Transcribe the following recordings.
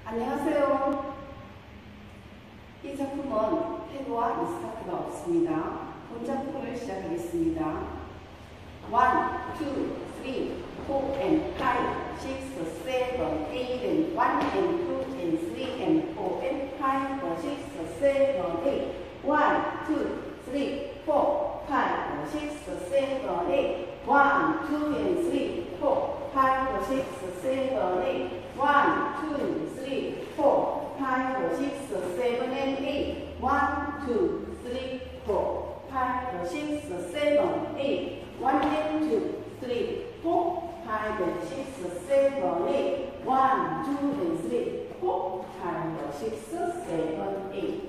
안녕하세요. 이 작품은 헤드와 스타트가 없습니다. 본 작품을 시작하겠습니다. 1, 2, 3, 4 and 5, 6, 7, 8 and 1 and 2 and 3 and 4 and 5, 6, 7, 8 1, 2, 3, 4, 5, 6, 7, 8 1, 2 and 3, 4, 5, 6, 7, 8 1, 2, 3, 4, 5, 6, 7 and 8 1, 2, 3, 4, 5, 6, 7, 8 1 and 2, 3, 4, 5, 6, 7, 8 1, 2 and 3, 4, 5, 6, 7, 8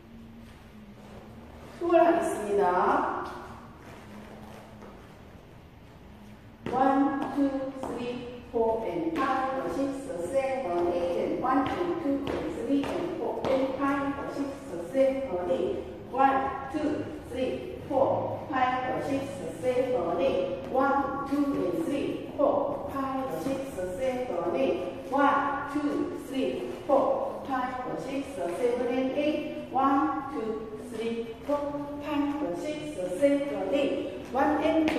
투를 하겠습니다. 1, 2, 3, 4 and 5, 6, 7, 8 and 1 and 2 and 3 and 4 and 5, 6, 7, 8 1, 2, 3, 4, 5, 6, 7, 8 1, 2 and 3, 4, 5, 6, 7, 8 1, 2, 3, 4, 5, 6, 7 and 8 1, 2, 3, 4, 5, 6, 7, 8 1 and